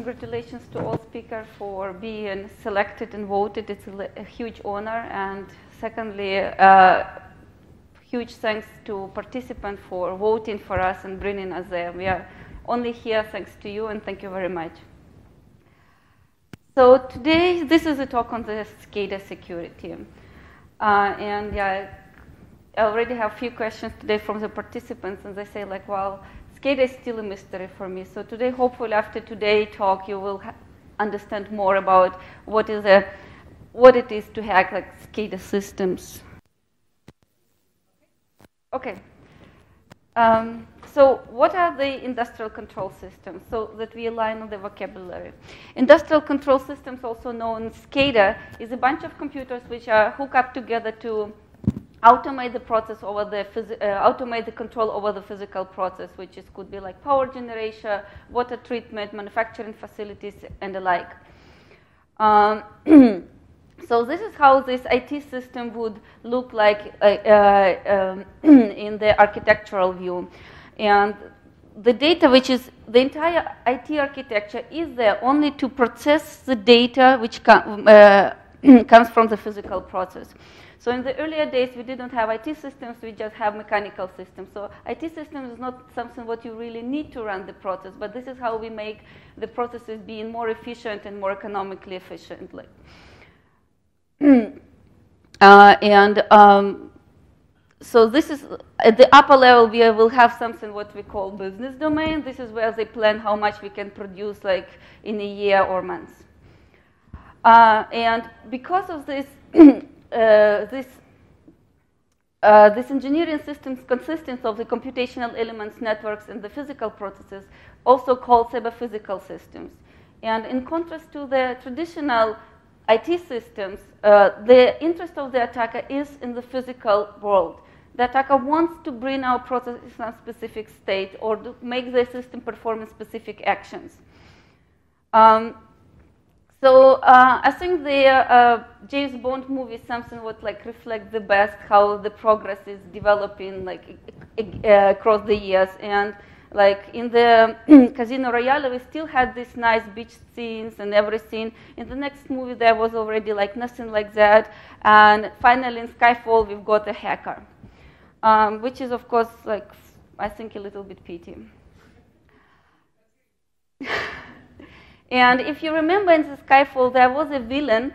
congratulations to all speakers for being selected and voted. It's a huge honor. And secondly, huge thanks to participants for voting for us and bringing us there. We are only here thanks to you, and thank you very much. So today, this is a talk on the SCADA security. And yeah, I already have a few questions today from the participants, and they say like, well, SCADA is still a mystery for me. So today, hopefully after today's talk, you will understand more about what it is to hack like SCADA systems. Okay. So what are the industrial control systems? So that we align on the vocabulary. Industrial control systems, also known as SCADA, is a bunch of computers which are hooked up together to automate the process over the automate the control over the physical process, which could be like power generation, water treatment, manufacturing facilities, and the like. So this is how this IT system would look like in the architectural view. And the data, which is the entire IT architecture, is there only to process the data which comes from the physical process. So in the earlier days, we didn't have IT systems, we just have mechanical systems. So IT system is not something what you really need to run the process, but this is how we make the processes being more efficient and more economically efficiently. So this is, at the upper level, we will have something what we call business domain. This is where they plan how much we can produce like in a year or months. And because of this, this engineering systems consists of the computational elements, networks, and the physical processes, also called cyber-physical systems. And in contrast to the traditional IT systems, the interest of the attacker is in the physical world. The attacker wants to bring our process in some specific state or to make the system perform specific actions. So I think the James Bond movie is something what like reflects the best how the progress is developing like across the years. And like in the Casino Royale, we still had these nice beach scenes and everything. In the next movie, there was already like nothing like that. And finally, in Skyfall, we've got a hacker, which is of course like I think a little bit pity. And if you remember in the Skyfall, there was a villain,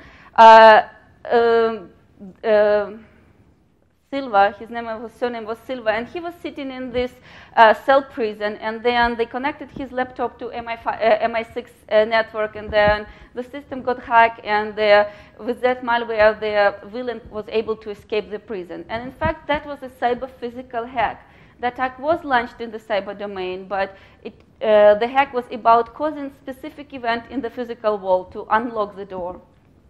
Silva, his surname was Silva, and he was sitting in this cell prison, and then they connected his laptop to MI6 network, and then the system got hacked, and with that malware, the villain was able to escape the prison. And in fact, that was a cyber-physical hack. The attack was launched in the cyber domain, but the hack was about causing specific event in the physical world to unlock the door.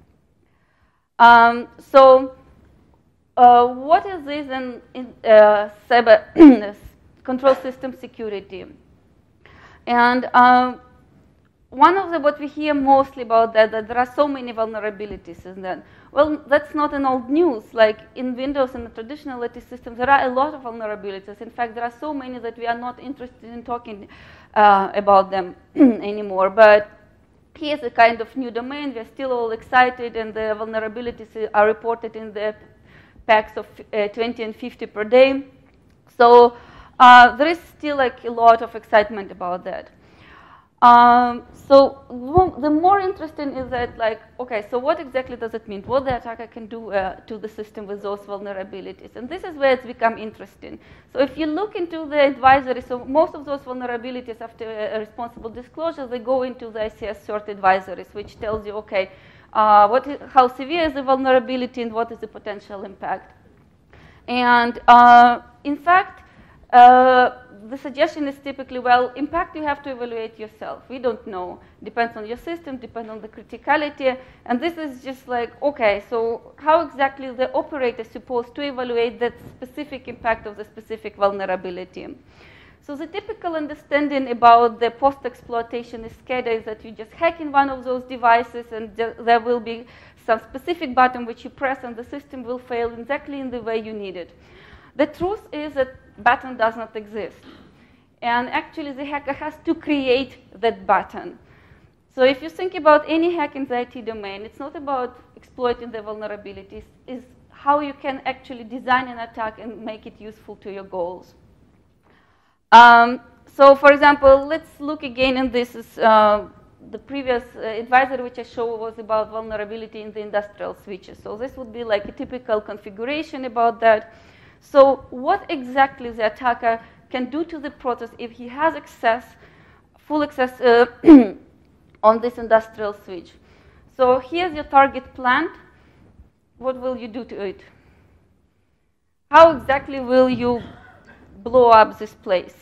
What is this in cyber control system security? And one of what we hear mostly about that there are so many vulnerabilities in that. Well, that's not an old news. Like in Windows and the traditional IT systems, there are a lot of vulnerabilities. In fact, there are so many that we are not interested in talking about them anymore. But here's a kind of new domain. We're still all excited, and the vulnerabilities are reported in the packs of 20 and 50 per day. So there is still like a lot of excitement about that. So the more interesting is that like, okay, so what exactly does it mean? What the attacker can do to the system with those vulnerabilities? And this is where it's become interesting. So if you look into the advisory, so most of those vulnerabilities after responsible disclosure, they go into the ICS cert advisories, which tells you, okay, how severe is the vulnerability and what is the potential impact. And in fact, the suggestion is typically, well, impact you have to evaluate yourself. We don't know. Depends on your system, depends on the criticality. And this is just like, okay, so how exactly is the operator supposed to evaluate that specific impact of the specific vulnerability? So the typical understanding about the post-exploitation SCADA is that you just hack in one of those devices, and there will be some specific button which you press, and the system will fail exactly in the way you need it. The truth is that button does not exist. And actually, the hacker has to create that button. So So if you think about any hack in the IT domain, it's not about exploiting the vulnerabilities, it's how you can actually design an attack and make it useful to your goals. So for example, let's look again, and this is the previous advisory which I showed was about vulnerability in the industrial switches. So this would be like a typical configuration about that. So what exactly the attacker can do to the process if he has access, full access on this industrial switch. So here's your target plant. What will you do to it? How exactly will you blow up this place?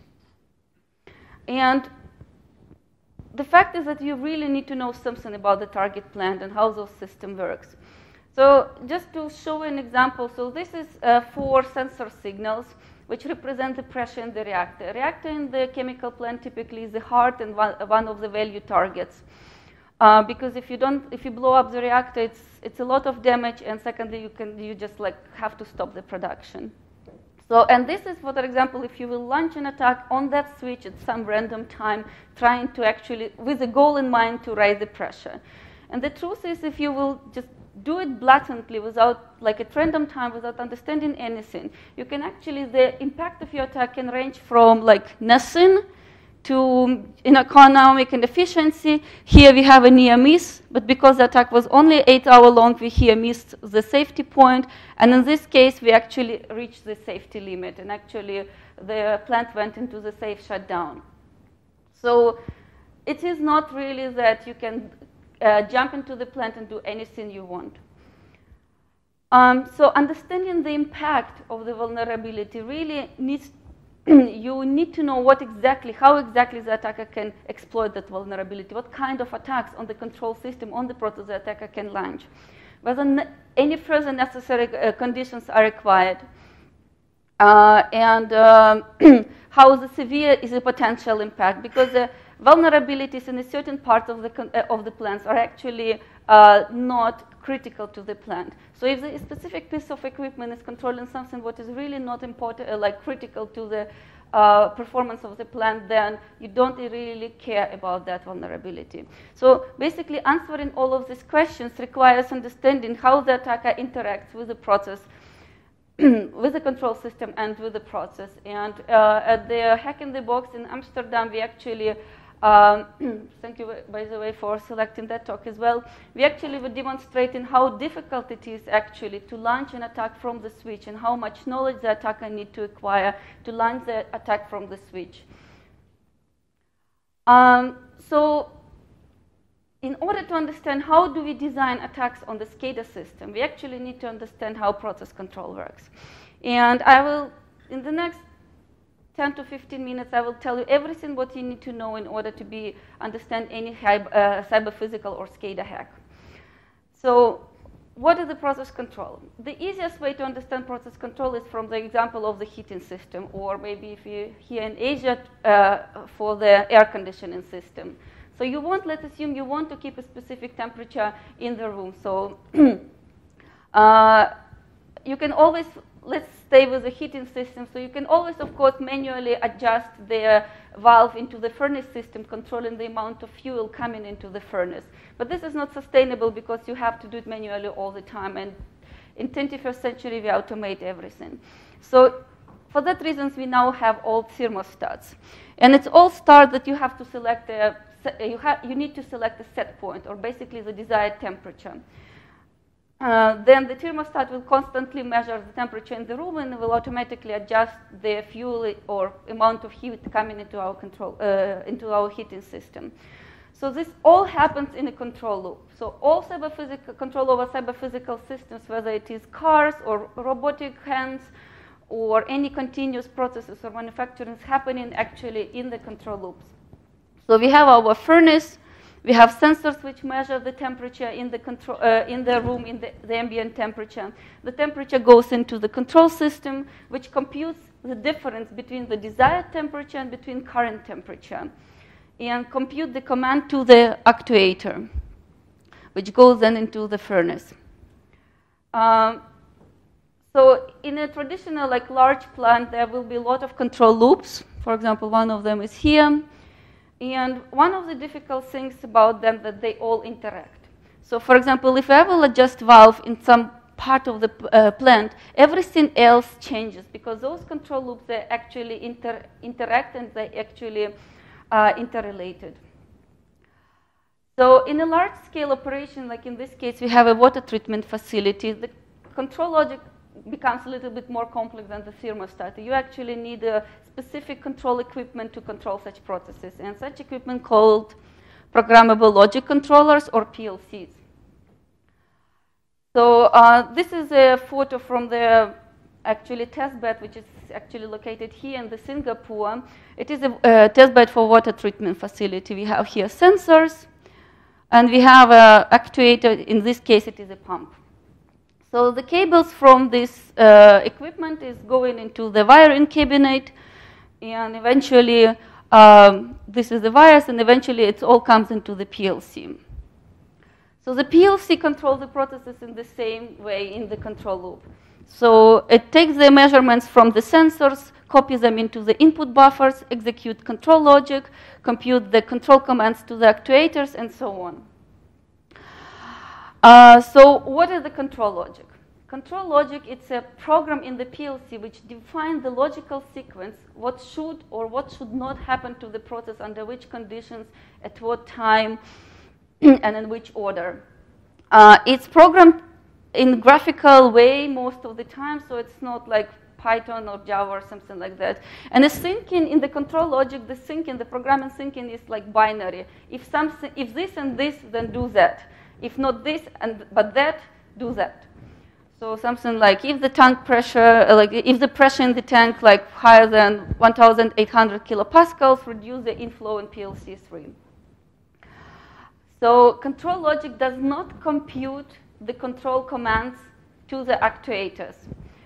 And the fact is that you really need to know something about the target plant and how those system works. So just to show an example, so this is 4 sensor signals which represent the pressure in the reactor. Reactor in the chemical plant typically is the heart and one of the value targets. Because if you blow up the reactor, it's a lot of damage, and secondly, you just like have to stop the production. So, and this is, for example, if you will launch an attack on that switch at some random time, trying to actually, with a goal in mind, to raise the pressure. And the truth is, if you will just do it blatantly without, like at random time, without understanding anything, you can actually, the impact of your attack can range from like nothing to economic and efficiency. Here we have a near miss, but because the attack was only 8 hours long, we here missed the safety point. And in this case, we actually reached the safety limit, and actually the plant went into the safe shutdown. So it is not really that you can jump into the plant and do anything you want. So understanding the impact of the vulnerability really needs you need to know how exactly the attacker can exploit that vulnerability, what kind of attacks on the control system, on the process the attacker can launch, whether any further necessary conditions are required, and how severe is the potential impact, because the vulnerabilities in a certain part of the plants are actually not critical to the plant. So if the specific piece of equipment is controlling something what is really not important, like critical to the performance of the plant, then you don't really care about that vulnerability. So basically answering all of these questions requires understanding how the attacker interacts with the process, with the control system and with the process. And at the Hack in the Box in Amsterdam, we actually thank you, by the way, for selecting that talk as well. We actually were demonstrating how difficult it is actually to launch an attack from the switch and how much knowledge the attacker needs to acquire to launch the attack from the switch. So in order to understand how do we design attacks on the SCADA system, we actually need to understand how process control works. And I will, in the next 10 to 15 minutes, I will tell you everything what you need to know in order to understand any cyber physical or SCADA hack. So what is the process control? The easiest way to understand process control is from the example of the heating system, or maybe if you're here in Asia for the air conditioning system. So you want, let's assume you want to keep a specific temperature in the room. So you can always, let's stay with the heating system. So you can always, of course, manually adjust the valve into the furnace system, controlling the amount of fuel coming into the furnace. But this is not sustainable because you have to do it manually all the time. And in 21st century, we automate everything. So for that reasons, we now have all thermostats. And it's all start that you have to select you need to select a set point, or basically the desired temperature. Then the thermostat will constantly measure the temperature in the room and will automatically adjust the fuel or amount of heat coming into our into our heating system. So this all happens in a control loop. So all control over cyber-physical systems, whether it is cars or robotic hands or any continuous processes or manufacturing, is happening actually in the control loops. So we have our furnace. We have sensors which measure the temperature in the room, in the ambient temperature. The temperature goes into the control system, which computes the difference between the desired temperature and between current temperature, and compute the command to the actuator, which goes then into the furnace. So in a traditional, like large plant, there will be a lot of control loops. For example, one of them is here. And one of the difficult things about them that they all interact. So for example, if I will adjust valve in some part of the plant, everything else changes because those control loops, they actually interact and they actually interrelated. So in a large-scale operation, like in this case, we have a water treatment facility. The control logic becomes a little bit more complex than the thermostat. You actually need a specific control equipment to control such processes, and such equipment called programmable logic controllers, or PLCs. So this is a photo from the actually test bed, which is actually located here in Singapore. It is a test bed for water treatment facility. We have here sensors, and we have an actuator. In this case, it is a pump. So the cables from this equipment is going into the wiring cabinet, and eventually this is the wires, and eventually it all comes into the PLC. So the PLC controls the processes in the same way in the control loop. So it takes the measurements from the sensors, copies them into the input buffers, execute control logic, compute the control commands to the actuators, and so on. So what is the control logic? Control logic, it's a program in the PLC which defines the logical sequence, what should or what should not happen to the process, under which conditions, at what time, and in which order. It's programmed in graphical way most of the time, so it's not like Python or Java or something like that. And the thinking in the control logic, the programming thinking is like binary. If this and this, then do that. If not this but that, do that. So something like if the tank pressure, if the pressure in the tank like higher than 1,800 kilopascals, reduce the inflow in PLC3. So control logic does not compute the control commands to the actuators.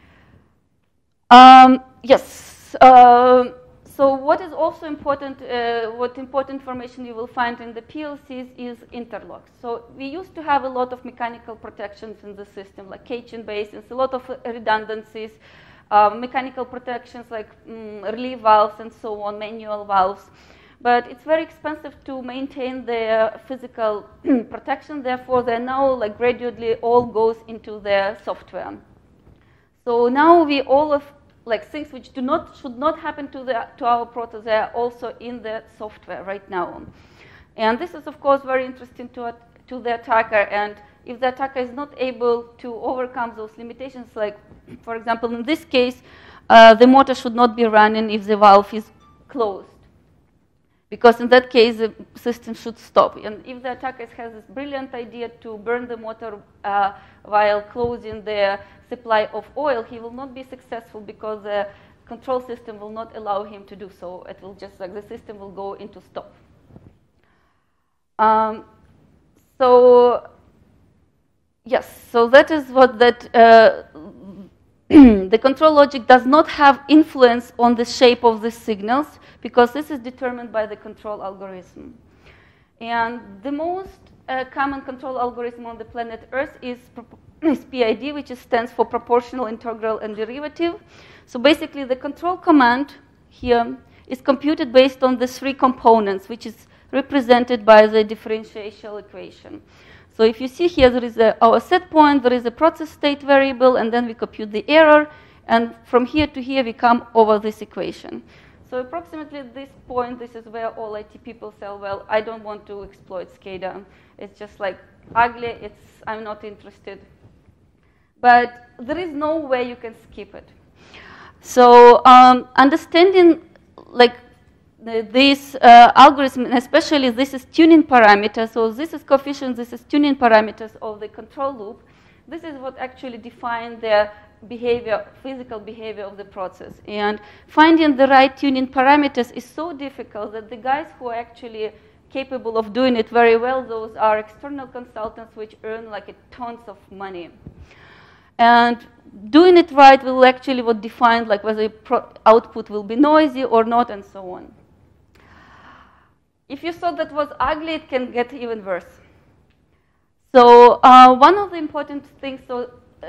Yes. So what is also important, what important information you will find in the PLCs is interlocks. So we used to have a lot of mechanical protections in the system, like cage-in basins, a lot of redundancies, mechanical protections like relief valves and so on, manual valves. But it's very expensive to maintain the physical protection. Therefore, they now like gradually all goes into the software. So now we all of like things which should not happen to our process, they are also in the software right now. And this is of course very interesting to the attacker. And if the attacker is not able to overcome those limitations, like for example in this case, the motor should not be running if the valve is closed, because in that case the system should stop. And if the attacker has this brilliant idea to burn the motor while closing the supply of oil, he will not be successful because the control system will not allow him to do so. It will just like the system will go into stop. So yes, so that is what that the control logic does not have influence on the shape of the signals, because this is determined by the control algorithm. And the most common control algorithm on the planet Earth is PID, which stands for proportional, integral, and derivative. So basically the control command here is computed based on the three components, which is represented by the differential equation. So if you see here, there is our set point, there is a process state variable, and then we compute the error, and from here to here we come over this equation. So approximately at this point, this is where all IT people say, well, I don't want to exploit SCADA. It's just like ugly, I'm not interested. But there is no way you can skip it. So understanding like this algorithm, and especially this is tuning parameters, so this is coefficient, this is tuning parameters of the control loop. This is what actually defines the behavior, physical behavior of the process. And finding the right tuning parameters is so difficult that the guys who are actually capable of doing it very well, those are external consultants which earn like tons of money. And doing it right will actually what define like whether output will be noisy or not, and so on. If you thought that was ugly, it can get even worse. So one of the important things, so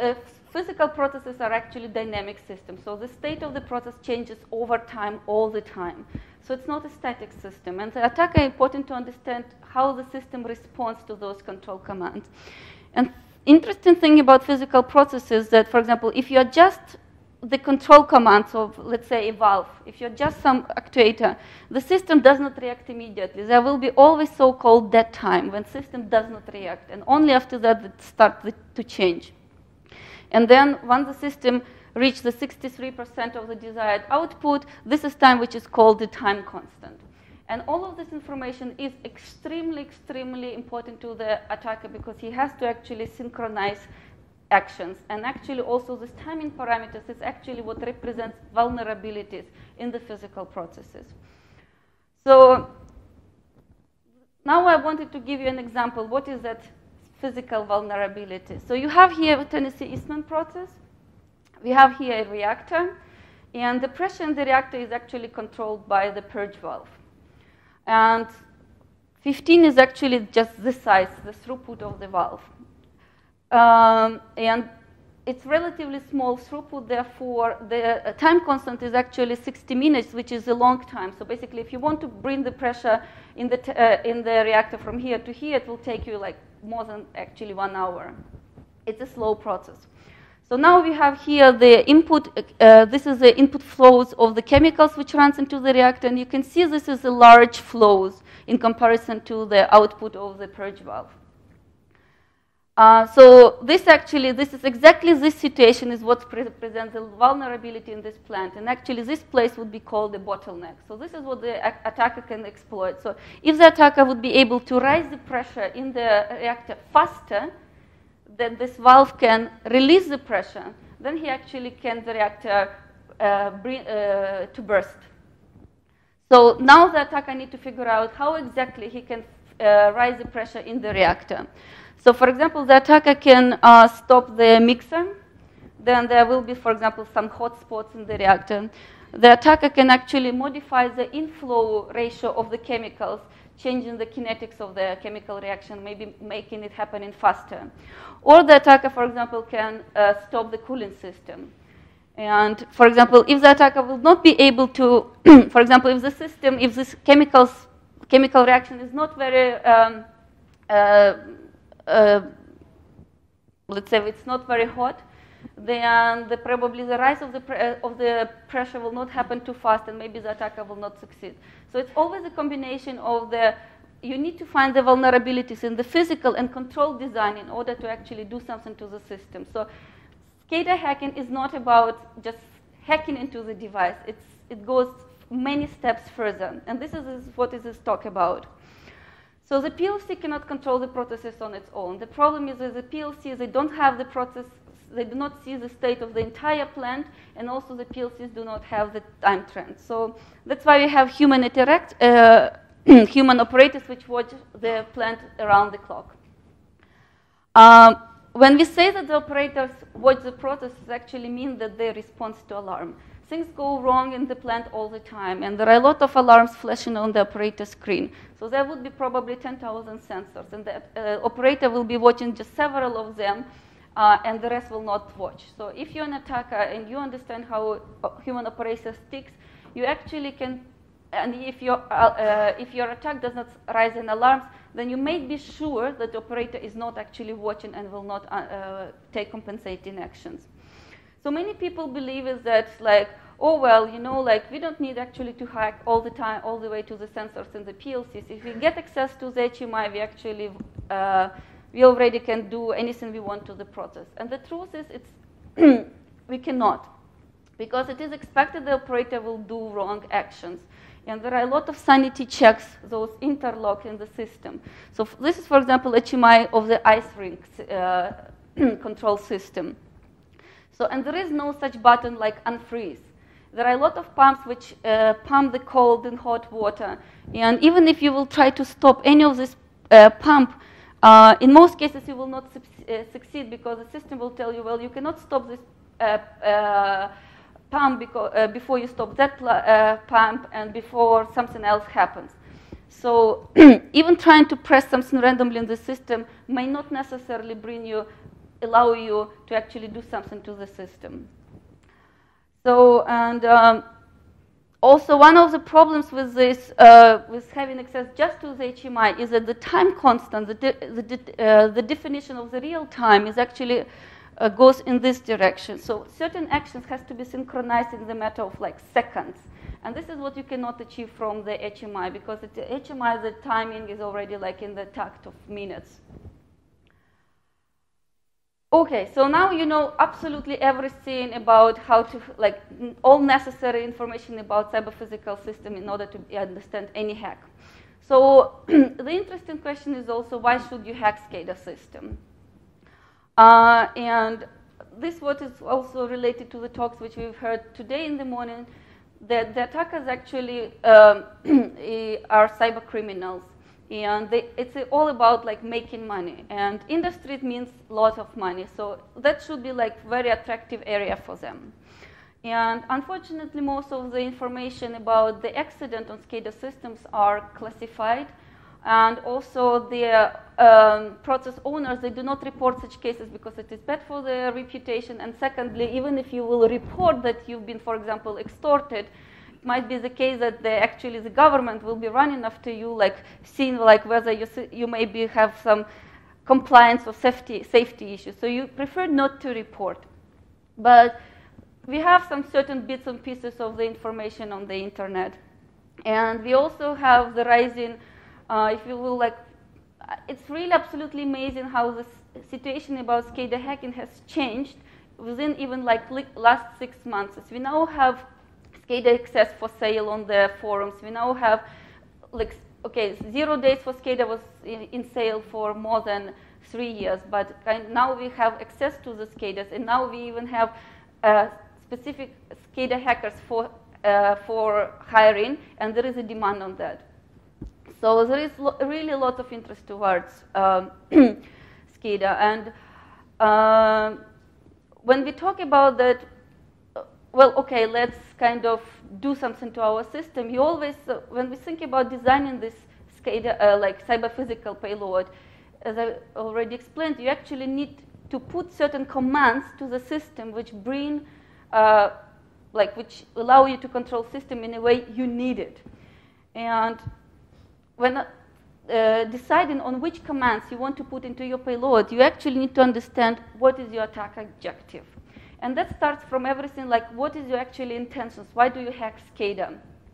physical processes are actually dynamic systems. So the state of the process changes over time, all the time. So it's not a static system. And the attacker, important to understand how the system responds to those control commands. And interesting thing about physical processes is that, for example, if you adjust the control commands of, let's say, a valve, if you adjust some actuator, the system does not react immediately. There will be always so-called dead time when system does not react. And only after that it starts to change. And then once the system reaches the 63% of the desired output, this is time which is called the time constant. And all of this information is extremely, extremely important to the attacker because he has to actually synchronize actions. And actually also this timing parameters is actually what represents vulnerabilities in the physical processes. So now I wanted to give you an example. What is that physical vulnerability? So you have here a Tennessee Eastman process. We have here a reactor. And the pressure in the reactor is actually controlled by the purge valve. And 15 is actually just the size, the throughput of the valve. And it's relatively small throughput, therefore the time constant is actually 60 minutes, which is a long time. So basically, if you want to bring the pressure in the reactor from here to here, it will take you like more than actually 1 hour. It's a slow process. So now we have here the input, this is the input flows of the chemicals which runs into the reactor, and you can see this is a large flows in comparison to the output of the purge valve. So this is exactly this situation is what presents a vulnerability in this plant, and actually this place would be called the bottleneck. So this is what the attacker can exploit. So if the attacker would be able to raise the pressure in the reactor faster, then this valve can release the pressure, then he actually can the reactor to burst. So now the attacker needs to figure out how exactly he can raise the pressure in the reactor. So for example, the attacker can stop the mixer. Then there will be, for example, some hot spots in the reactor. The attacker can actually modify the inflow ratio of the chemicals, changing the kinetics of the chemical reaction, maybe making it happen faster. Or the attacker, for example, can stop the cooling system. And for example, if the attacker will not be able to, for example, if the system, if this chemical reaction is not very, let's say it's not very hot, then probably the rise of the pressure will not happen too fast, and maybe the attacker will not succeed. So it's always a combination of you need to find the vulnerabilities in the physical and control design in order to actually do something to the system. So SCADA hacking is not about just hacking into the device. It goes many steps further, and this is what this talk about. So the PLC cannot control the processes on its own. The problem is that the PLCs, they don't have the process, they do not see the state of the entire plant, and also the PLCs do not have the time trend. So that's why we have human human operators which watch the plant around the clock. When we say that the operators watch the process, it actually means that they respond to alarm. Things go wrong in the plant all the time, and there are a lot of alarms flashing on the operator screen. So there would be probably 10,000 sensors, and the operator will be watching just several of them, and the rest will not watch. So if you're an attacker and you understand how human operator ticks, you actually can, and if your attack does not rise in alarms, then you may be sure that the operator is not actually watching and will not take compensating actions. So many people believe is that, like, oh, well, you know, like, we don't need actually to hack all the time, all the way to the sensors and the PLCs. If we get access to the HMI, we actually, we already can do anything we want to the process. And the truth is, we cannot, because it is expected the operator will do wrong actions. And there are a lot of sanity checks, those interlock in the system. So this is, for example, HMI of the ice rink control system. So, and there is no such button like unfreeze. There are a lot of pumps which pump the cold and hot water. And even if you will try to stop any of this pump, in most cases you will not succeed, because the system will tell you, well, you cannot stop this pump before you stop that pump and before something else happens. So even trying to press something randomly in the system may not necessarily bring you allow you to actually do something to the system. So, and also one of the problems with this, with having access just to the HMI, is that the time constant, the definition of the real time is actually goes in this direction. So certain actions has to be synchronized in the matter of like seconds. And this is what you cannot achieve from the HMI, because at the HMI, the timing is already like in the tact of minutes. Okay, so now you know absolutely everything about how to, like, all necessary information about cyber-physical system in order to understand any hack. So the interesting question is also, why should you hack SCADA system? And this what is also related to the talks which we've heard today in the morning, that the attackers actually are cyber criminals. And it's all about like making money, and industry means lots of money, so that should be like very attractive area for them. And unfortunately, most of the information about the accident on SCADA systems are classified, and also the process owners, they do not report such cases because it is bad for their reputation. And secondly, even if you will report that you've been, for example, extorted, it might be the case that actually the government will be running after you, like seeing like whether you maybe have some compliance or safety issues. So you prefer not to report. But we have some certain bits and pieces of the information on the internet. And we also have the rising, if you will, like, it's really absolutely amazing how the situation about SCADA hacking has changed within even like last 6 months. As we now have SCADA access for sale on the forums. We now have, like, okay, 0 days for SCADA was in sale for more than 3 years, but now we have access to the SCADAs, and now we even have specific SCADA hackers for hiring, and there is a demand on that. So there is really a lot of interest towards SCADA, and when we talk about that, well, okay, let's kind of do something to our system. You always, when we think about designing this SCADA, like cyber-physical payload, as I already explained, you actually need to put certain commands to the system which bring, which allow you to control system in a way you need it. And when deciding on which commands you want to put into your payload, you actually need to understand what is your attack objective. And that starts from everything like, what is your actual intentions? Why do you hack SCADA?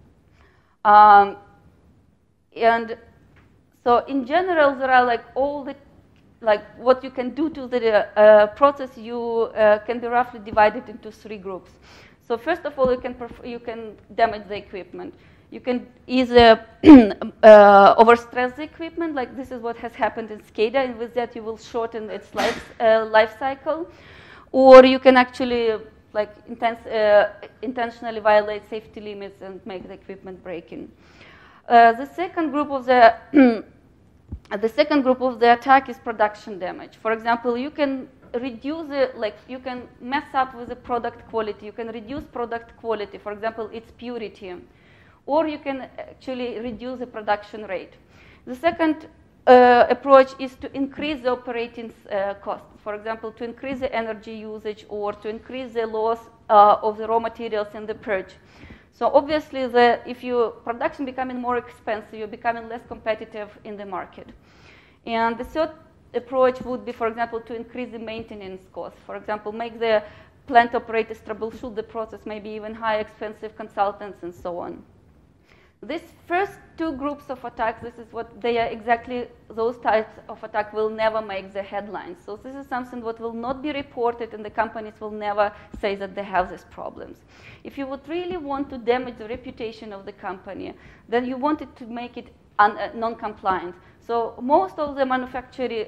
And so in general, there are like all the, like what you can do to the process, you can be roughly divided into 3 groups. So first of all, you can damage the equipment. You can either overstress the equipment, like this is what has happened in SCADA, and with that you will shorten its life cycle. Or you can actually like intentionally violate safety limits and make the equipment breaking. The second group of the attack is production damage. For example, you can reduce you can mess up with the product quality. You can reduce product quality, for example, its purity, or you can actually reduce the production rate. The second approach is to increase the operating cost. For example, to increase the energy usage or to increase the loss of the raw materials in the purge. So obviously, if your production becoming more expensive, you're becoming less competitive in the market. And the third approach would be, for example, to increase the maintenance cost. For example, make the plant operators troubleshoot the process, maybe even hire expensive consultants and so on. These first 2 groups of attacks, this is what they are exactly, those types of attack will never make the headlines. So this is something that will not be reported, and the companies will never say that they have these problems. If you would really want to damage the reputation of the company, then you wanted to make it non-compliant. So most of the manufacturing,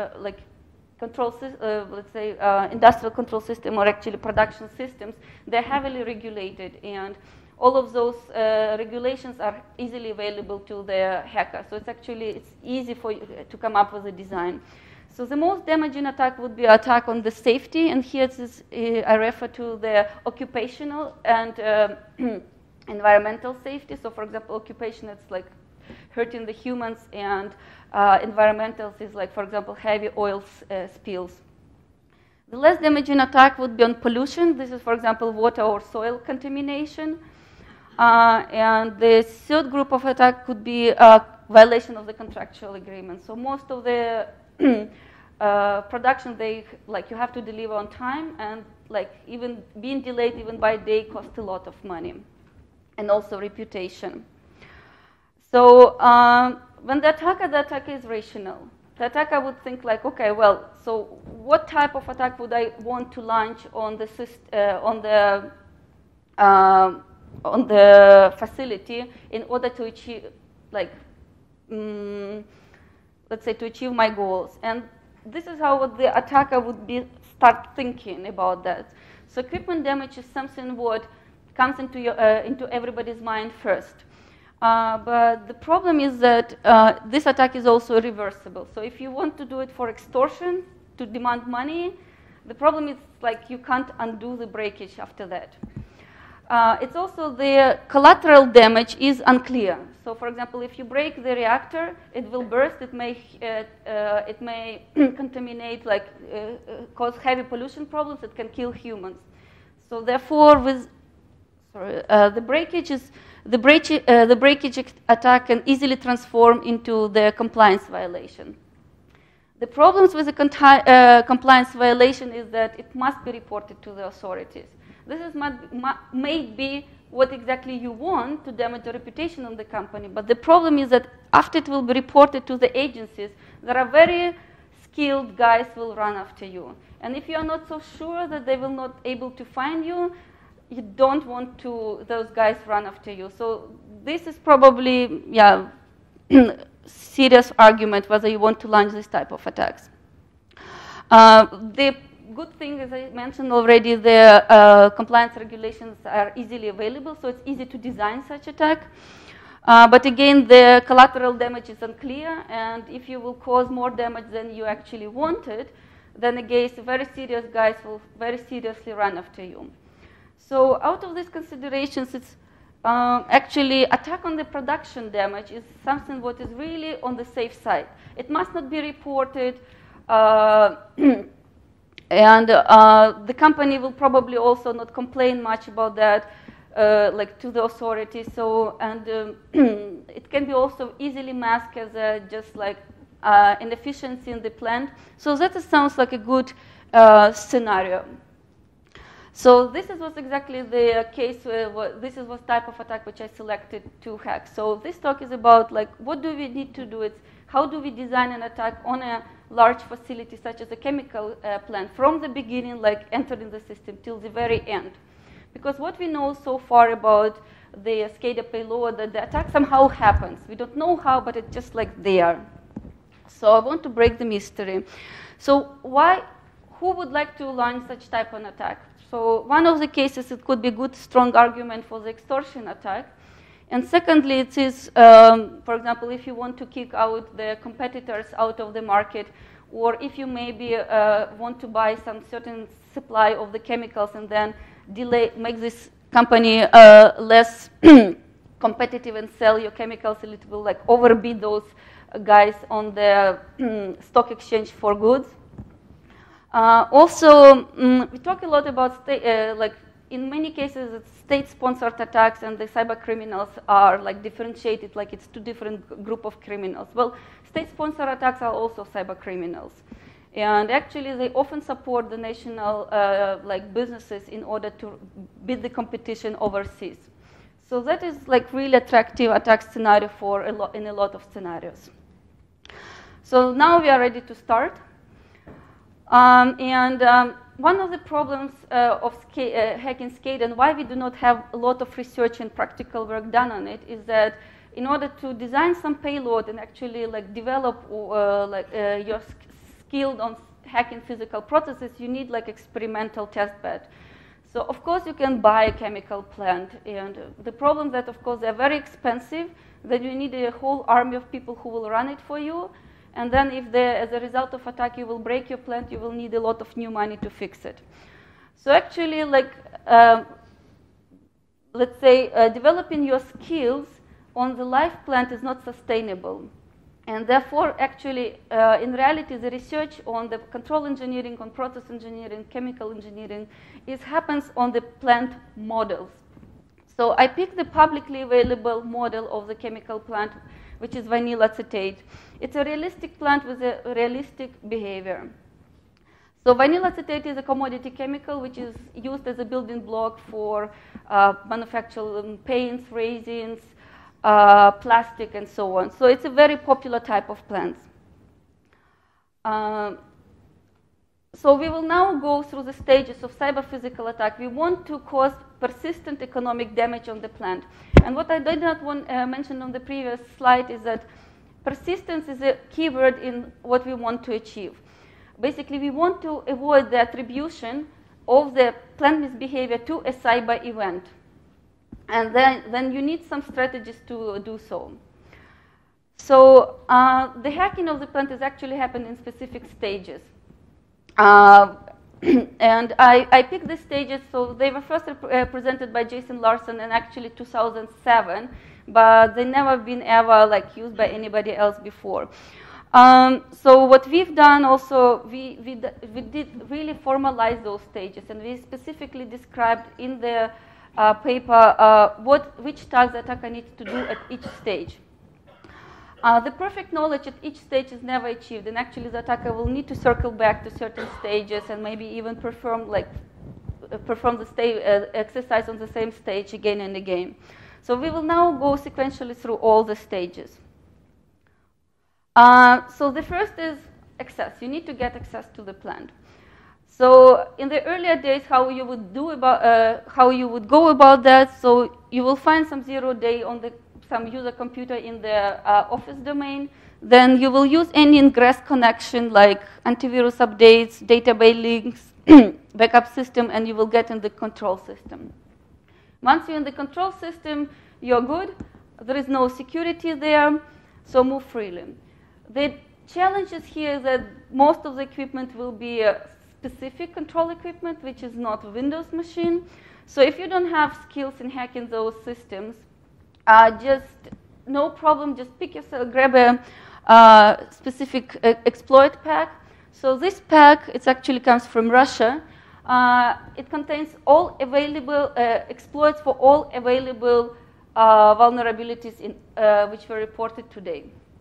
industrial control system, or actually production systems, they're heavily regulated, and all of those regulations are easily available to the hacker. So it's easy for you to come up with a design. So the most damaging attack would be an attack on the safety, and here I refer to the occupational and environmental safety. So for example, occupation, it's like hurting the humans, and environmental is like, for example, heavy oil spills. The less damaging attack would be on pollution. This is, for example, water or soil contamination. And the third group of attack could be violation of the contractual agreement. So most of the production, you have to deliver on time, and even being delayed even by a day costs a lot of money, and also reputation. So when the attacker is rational. The attacker would think okay, well, so what type of attack would I want to launch on the facility in order to achieve, let's say, to achieve my goals? And this is how the attacker would start thinking about that. So equipment damage is something what comes into everybody's mind first. But the problem is that this attack is also reversible. So if you want to do it for extortion, to demand money, the problem is you can't undo the breakage after that. It's also the collateral damage is unclear. So for example, if you break the reactor, it will burst, it may contaminate, cause heavy pollution problems, it can kill humans. So therefore, the breakage attack can easily transform into the compliance violation. The problems with the compliance violation is that it must be reported to the authorities. This may be what exactly you want to damage the reputation of the company, but the problem is that after it will be reported to the agencies, there are very skilled guys who will run after you. And if you are not so sure that they will not able to find you, you don't want those guys run after you. So this is probably, serious argument whether you want to launch this type of attacks. The good thing, as I mentioned already, the compliance regulations are easily available, so it's easy to design such attack. But again, the collateral damage is unclear, and if you will cause more damage than you actually wanted, then again, very serious guys will very seriously run after you. So out of these considerations, it's actually attack on the production damage is something what is really on the safe side. It must not be reported, and the company will probably also not complain much about that, to the authorities. So, and it can be also easily masked as just inefficiency in the plant. So that sounds like a good scenario. So this was exactly the case. This was type of attack which I selected to hack. So this talk is about what do we need to do? It's how do we design an attack on a large facility such as a chemical plant from the beginning, entering the system till the very end. Because what we know so far about the SCADA payload, that the attack somehow happens. We don't know how, but it's just there. So I want to break the mystery. So who would like to launch such type of attack? So one of the cases, it could be a good, strong argument for the extortion attack. And secondly, it is, for example, if you want to kick out the competitors out of the market, or if you maybe want to buy some certain supply of the chemicals and then make this company less competitive and sell your chemicals a little bit, overbid those guys on the stock exchange for goods. Also, we talk a lot about in many cases, it's state-sponsored attacks, and the cyber criminals are differentiated, it's two different group of criminals. Well, state-sponsored attacks are also cyber criminals, and actually they often support the national businesses in order to beat the competition overseas. So that is really attractive attack scenario in a lot of scenarios. So now we are ready to start. One of the problems of hacking SCADA and why we do not have a lot of research and practical work done on it is that in order to design some payload and actually develop your skill on hacking physical processes, you need experimental test bed. So of course you can buy a chemical plant, and the problem that of course they're very expensive, that you need a whole army of people who will run it for you. And then if as a result of attack you will break your plant, you will need a lot of new money to fix it. So actually, let's say, developing your skills on the live plant is not sustainable. And therefore, actually, in reality, the research on the control engineering, on process engineering, chemical engineering, happens on the plant models. So I picked the publicly available model of the chemical plant, which is vinyl acetate. It's a realistic plant with a realistic behavior. So vinyl acetate is a commodity chemical which is used as a building block for manufacturing paints, resins, plastic, and so on. So it's a very popular type of plants. So we will now go through the stages of cyber-physical attack. We want to cause persistent economic damage on the plant. And what I did not mention on the previous slide is that persistence is a keyword in what we want to achieve. Basically, we want to avoid the attribution of the plant misbehavior to a cyber event. And then you need some strategies to do so. So the hacking of the plant has actually happened in specific stages. And I picked the stages, so they were first presented by Jason Larson in actually 2007, but they never been ever used by anybody else before. So what we've done also, we did really formalize those stages, and we specifically described in the paper which tasks the attacker needs to do at each stage. The perfect knowledge at each stage is never achieved, and actually the attacker will need to circle back to certain stages and maybe even perform the exercise on the same stage again and again. So we will now go sequentially through all the stages. So the first is access. You need to get access to the plant. So in the earlier days, how you would go about that? So you will find some 0-day on some user computer in the office domain. Then you will use any ingress connection like antivirus updates, database links, backup system, and you will get in the control system. Once you're in the control system, you're good. There is no security there, so move freely. The challenge is here that most of the equipment will be specific control equipment, which is not a Windows machine. So if you don't have skills in hacking those systems, just no problem, just grab a specific exploit pack. So this pack, it actually comes from Russia. It contains all available exploits for all available vulnerabilities which were reported today.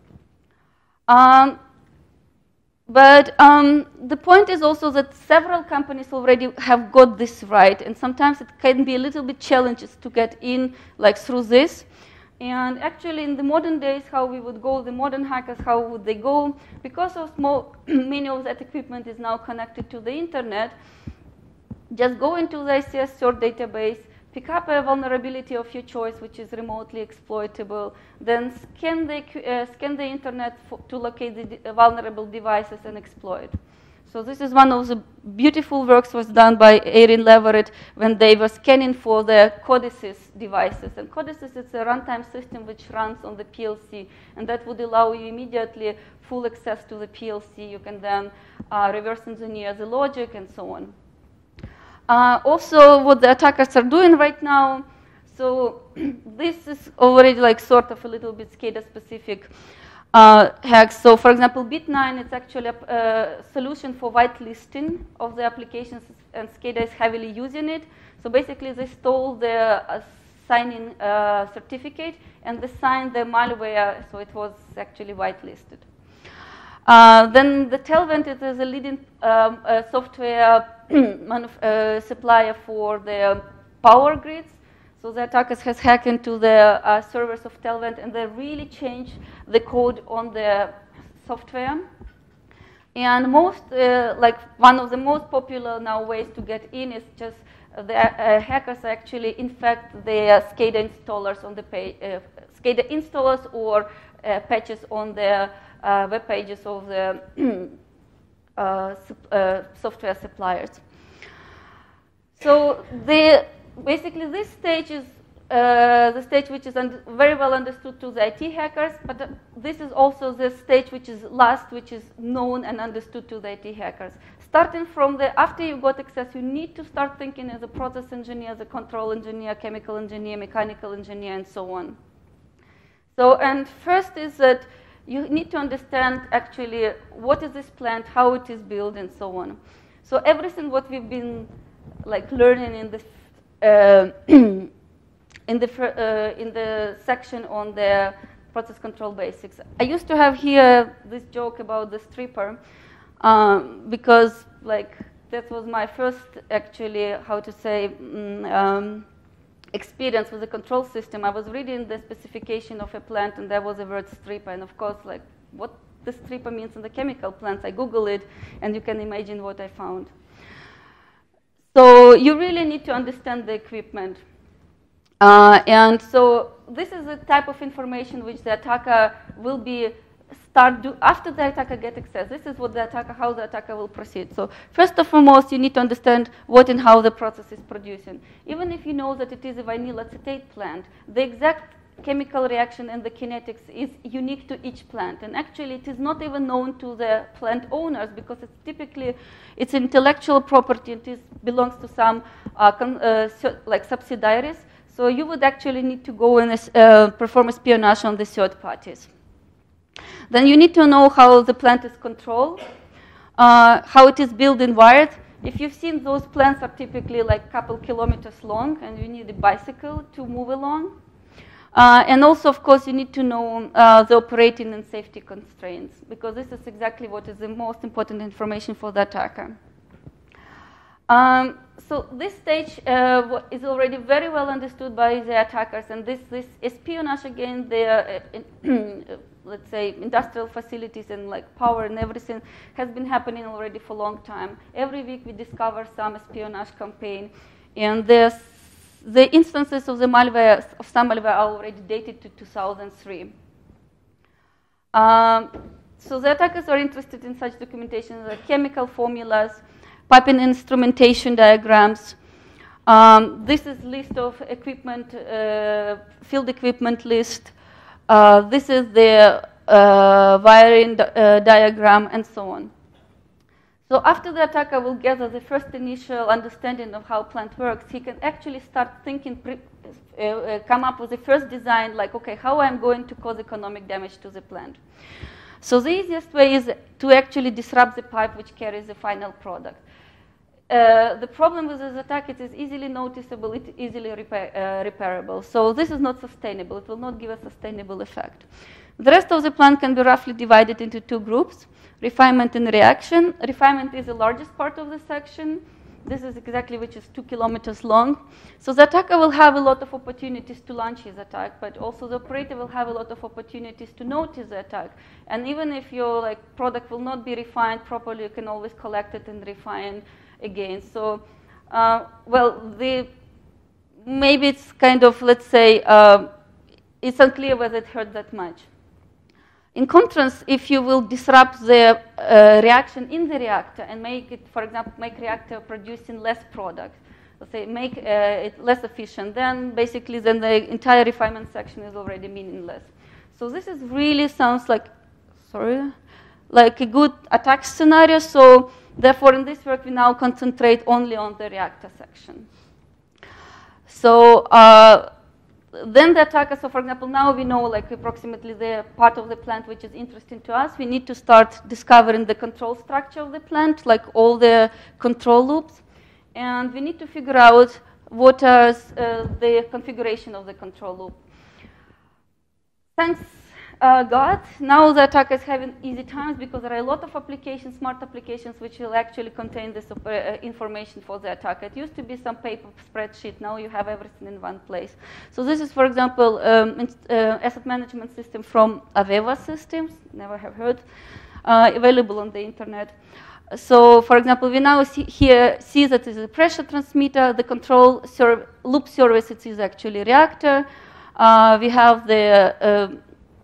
But the point is also that several companies already have got this right, and sometimes it can be a little bit challenges to get in through this. And actually in the modern days, how we would go, the modern hackers, how would they go? Because of many of that equipment is now connected to the internet, just go into the ICS sort database, pick up a vulnerability of your choice, which is remotely exploitable, then scan the internet to locate the vulnerable devices and exploit. So this is one of the beautiful works was done by Erin Leverett when they were scanning for the Codesys devices. And Codesys is a runtime system which runs on the PLC, and that would allow you immediately full access to the PLC. You can then reverse engineer the logic and so on. Also, what the attackers are doing right now, so this is already sort of a little bit SCADA-specific hacks. So, for example, Bit9, it's actually a solution for whitelisting of the applications, and SCADA is heavily using it. So basically, they stole the sign-in certificate, and they signed the malware, so it was actually whitelisted. Then the Telvent is a leading software supplier for the power grids. So the attackers has hacked into the servers of Telvent, and they really changed the code on the software. And one of the most popular now ways to get in is just the hackers actually infect the SCADA installers on the SCADA installers or patches on the web pages of the software suppliers. So basically this stage is the stage which is very well understood to the IT hackers, but this is also the stage which is last, which is known and understood to the IT hackers. Starting from after you got access, you need to start thinking as a process engineer, as a control engineer, chemical engineer, mechanical engineer, and so on. So, and first is that you need to understand actually what is this plant, how it is built, and so on. So everything what we've been like learning in this in the section on the process control basics. I used to have here this joke about the stripper because like that was my first actually, how to say, experience with the control system. I was reading the specification of a plant and there was a word stripper, and of course like what the stripper means in the chemical plants, I Googled it and you can imagine what I found. So you really need to understand the equipment. And so this is the type of information which the attacker will be after the attacker gets access. This is what the attacker, how the attacker will proceed. So first and foremost, you need to understand what and how the process is producing. Even if you know that it is a vinyl acetate plant, the exact chemical reaction and the kinetics is unique to each plant. And actually, it is not even known to the plant owners because it's typically, it's intellectual property. It belongs to some like subsidiaries. So you would actually need to go and perform espionage on the third parties. Then you need to know how the plant is controlled, how it is built and wired. If you've seen, those plants are typically like a couple kilometers long, and you need a bicycle to move along. And also, of course, you need to know the operating and safety constraints, because this is exactly what is the most important information for the attacker. So this stage is already very well understood by the attackers, and this espionage against their, let's say, industrial facilities and like power and everything has been happening already for a long time. Every week we discover some espionage campaign, and the instances of the malware, of some malware, are already dated to 2003. So the attackers are interested in such documentation like chemical formulas, piping instrumentation diagrams. This is list of equipment, field equipment list. This is the wiring diagram, and so on. So after the attacker will gather the first initial understanding of how plant works, he can actually start thinking, come up with the first design, like, okay, how I'm going to cause economic damage to the plant. So the easiest way is to actually disrupt the pipe which carries the final product. The problem with this attack, it is easily noticeable, it's easily repairable. So this is not sustainable. It will not give a sustainable effect. The rest of the plant can be roughly divided into two groups, refinement and reaction. Refinement is the largest part of the section. This is exactly which is 2 kilometers long. So the attacker will have a lot of opportunities to launch his attack, but also the operator will have a lot of opportunities to notice the attack. And even if your product will not be refined properly, you can always collect it and refine again. So, maybe it's kind of, let's say, it's unclear whether it hurt that much. In contrast, if you will disrupt the reaction in the reactor and make it, for example, make reactor producing less product, let's say make it less efficient, then basically then the entire refinement section is already meaningless. So this is really sounds like, like a good attack scenario. So therefore, in this work, we now concentrate only on the reactor section. So then the attacker, so for example, now we know like approximately the part of the plant which is interesting to us. We need to start discovering the control structure of the plant, like all the control loops. And we need to figure out what is the configuration of the control loop. Thanks God, now the attacker is having easy times because there are a lot of applications, smart applications, which will actually contain this information for the attacker. It used to be some paper spreadsheet. Now you have everything in one place. So this is, for example, asset management system from Aveva Systems. Never have heard. Available on the internet. So, for example, we now see that it's a pressure transmitter. The control loop service, it is actually reactor. We have the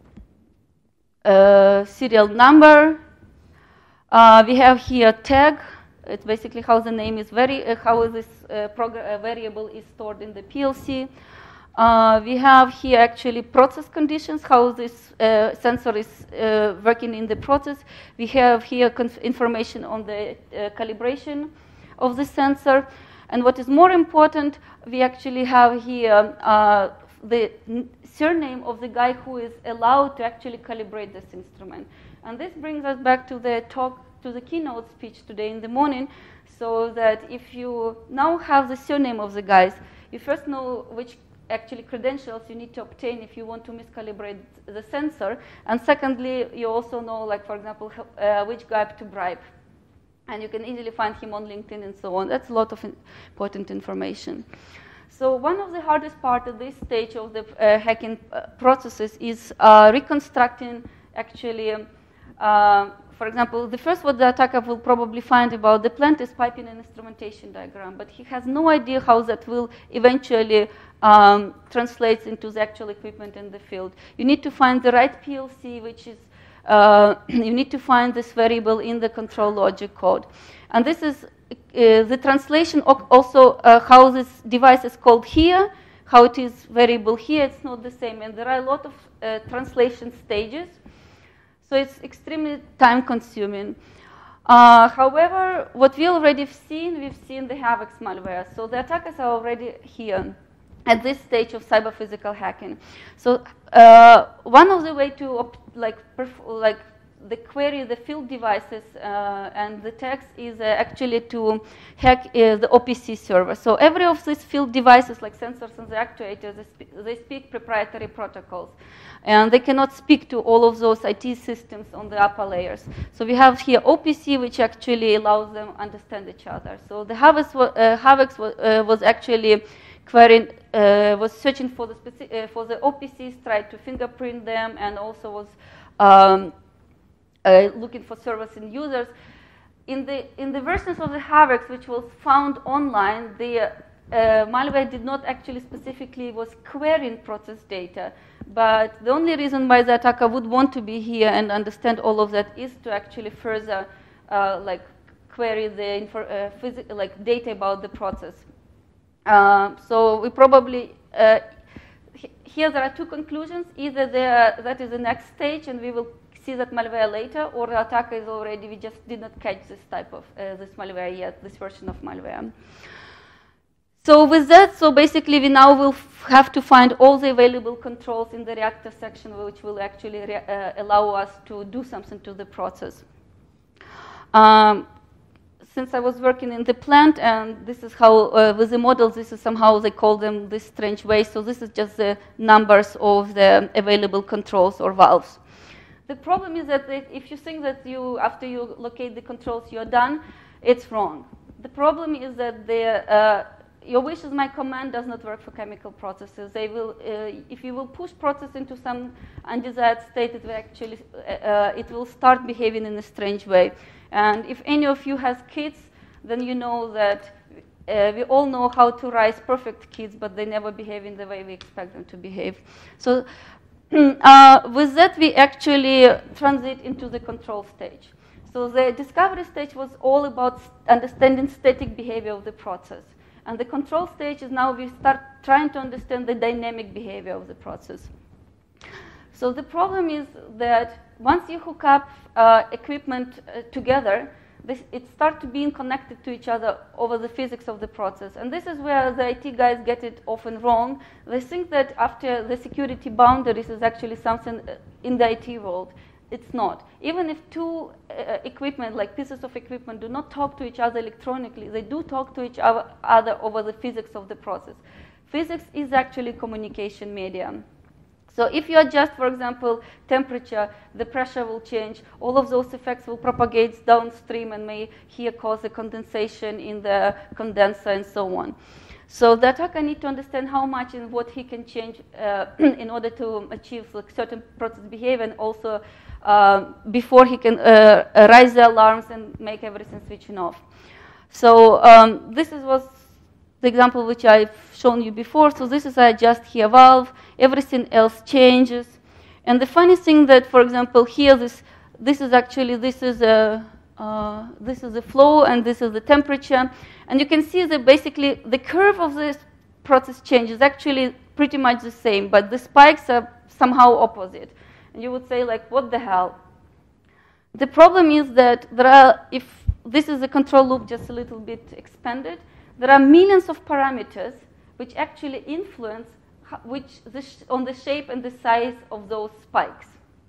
serial number. We have here tag. It's basically how the name is how this variable is stored in the PLC. We have here actually process conditions, how this sensor is working in the process. We have here information on the calibration of the sensor. And what is more important, we actually have here the surname of the guy who is allowed to actually calibrate this instrument. And this brings us back to the talk, to the keynote speech today in the morning, so that if you now have the surname of the guys, you first know which actually credentials you need to obtain if you want to miscalibrate the sensor. And secondly, you also know, like, for example, which guy to bribe. And you can easily find him on LinkedIn and so on. That's a lot of important information. So one of the hardest part at this stage of the hacking processes is reconstructing actually, for example, the first what the attacker will probably find about the plant is piping and instrumentation diagram, but he has no idea how that will eventually translate into the actual equipment in the field. You need to find the right PLC, which is, you need to find this variable in the control logic code. And this is the translation also how this device is called here, how it is variable here, it's not the same. And there are a lot of translation stages. So it's extremely time-consuming. However, what we've seen the Havocs malware. So the attackers are already here at this stage of cyber-physical hacking. So one of the ways to the query the field devices and the text is actually to hack the OPC server. So every of these field devices, like sensors and the actuators, they speak proprietary protocols. And they cannot speak to all of those IT systems on the upper layers. So we have here OPC, which actually allows them to understand each other. So the Havocs was actually querying, was searching for the OPCs, tried to fingerprint them, and also was looking for servers and users. In the versions of the Havocs which was found online, the malware did not actually specifically was querying process data, but the only reason why the attacker would want to be here and understand all of that is to actually further query the data about the process. So we probably here there are two conclusions: either that is the next stage, and we will see that malware later, or the attacker is already, we just did not catch this type of this malware yet, this version of malware. So with that, so basically we now will have to find all the available controls in the reactor section, which will actually allow us to do something to the process. Since I was working in the plant, and this is how, with the models, this is somehow they call them this strange way. So this is just the numbers of the available controls or valves. The problem is that if you think that after you locate the controls, you're done, it's wrong. The problem is that your wish is my command does not work for chemical processes. They will, if you will push process into some undesired state, it will actually, it will start behaving in a strange way. And if any of you has kids, then you know that we all know how to raise perfect kids, but they never behave in the way we expect them to behave. So with that, we actually transit into the control stage. So the discovery stage was all about understanding static behavior of the process. And the control stage is now we start trying to understand the dynamic behavior of the process. So the problem is that once you hook up equipment together, it starts being connected to each other over the physics of the process. And this is where the IT guys get it often wrong. They think that after the security boundaries is actually something in the IT world. It's not. Even if two equipment, like pieces of equipment, do not talk to each other electronically, they do talk to each other over the physics of the process. Physics is actually communication medium. So if you adjust, for example, temperature, the pressure will change. All of those effects will propagate downstream and may here cause a condensation in the condenser and so on. So the attacker needs to understand how much and what he can change in order to achieve certain process behavior, and also before he can raise the alarms and make everything switching off. So this was the example which I've shown you before. So this is I adjust here valve, everything else changes. And the funny thing that, for example, here this is a flow and this is the temperature. And you can see that basically the curve of this process change is actually pretty much the same, but the spikes are somehow opposite. And you would say, like, what the hell? The problem is that there are, if this is a control loop just a little bit expanded, there are millions of parameters which actually influence on the shape and the size of those spikes.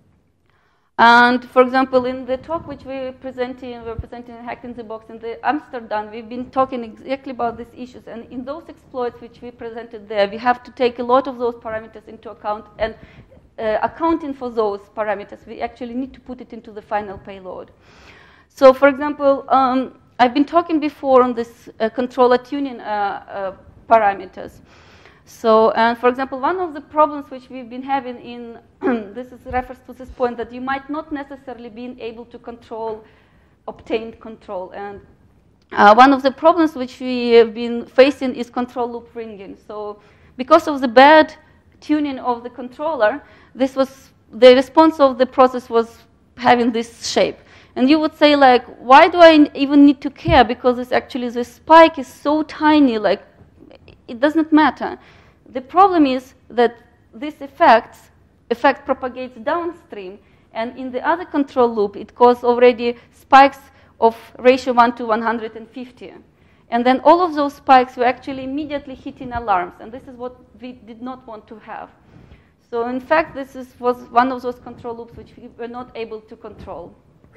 And for example, in the talk which we're presenting in Hacked in the Box in Amsterdam, we've been talking exactly about these issues. And in those exploits which we presented there, we have to take a lot of those parameters into account. And accounting for those parameters, we actually need to put it into the final payload. So for example, I've been talking before on this controller tuning parameters. So, and for example, one of the problems which we've been having in, this is refers to this point that you might not necessarily be able to control obtained control. And one of the problems which we have been facing is control loop ringing. So because of the bad tuning of the controller, this was, the response of the process was having this shape. And you would say, like, why do I even need to care? Because it's actually, the spike is so tiny, like, it doesn't matter. The problem is that this effect propagates downstream, and in the other control loop, it caused already spikes of ratio 1 to 150. And then all of those spikes were actually immediately hitting alarms, and this is what we did not want to have. So in fact, this was one of those control loops which we were not able to control.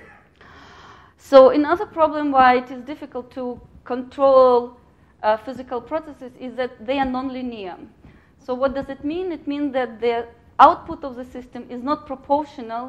So another problem why it is difficult to control physical processes is that they are nonlinear. So what does it mean? It means that the output of the system is not proportional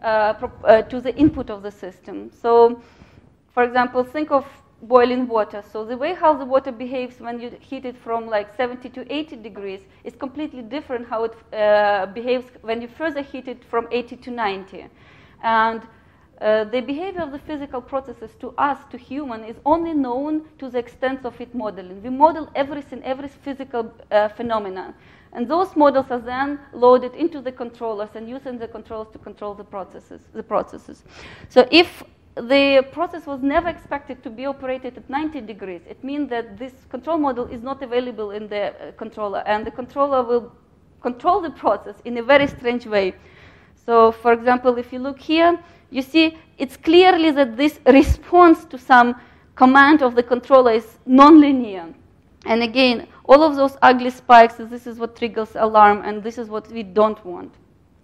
to the input of the system. So, for example, think of boiling water. So the way how the water behaves when you heat it from like 70 to 80 degrees is completely different how it behaves when you further heat it from 80 to 90. And the behavior of the physical processes to us, to human, is only known to the extent of its modeling. We model everything, every physical phenomenon. And those models are then loaded into the controllers and using the controllers to control the processes. So if the process was never expected to be operated at 90 degrees, it means that this control model is not available in the controller, and the controller will control the process in a very strange way. So, for example, if you look here, you see it's clearly that this response to some command of the controller is nonlinear. And again, all of those ugly spikes, this is what triggers alarm, and this is what we don't want.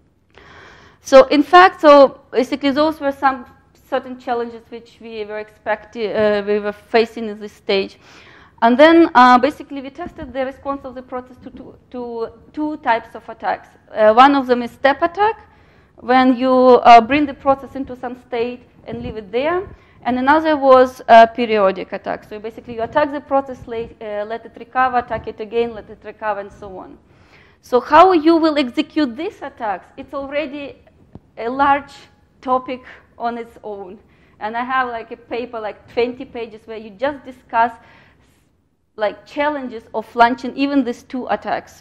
So in fact, so basically those were some certain challenges which we were facing at this stage. And then basically we tested the response of the process to two types of attacks. One of them is step attack, when you bring the process into some state and leave it there. And another was periodic attack. So basically you attack the process, let it recover, attack it again, let it recover, and so on. So how you will execute these attacks, it's already a large topic on its own. And I have like a paper, like 20 pages, where you just discuss like challenges of launching even these two attacks.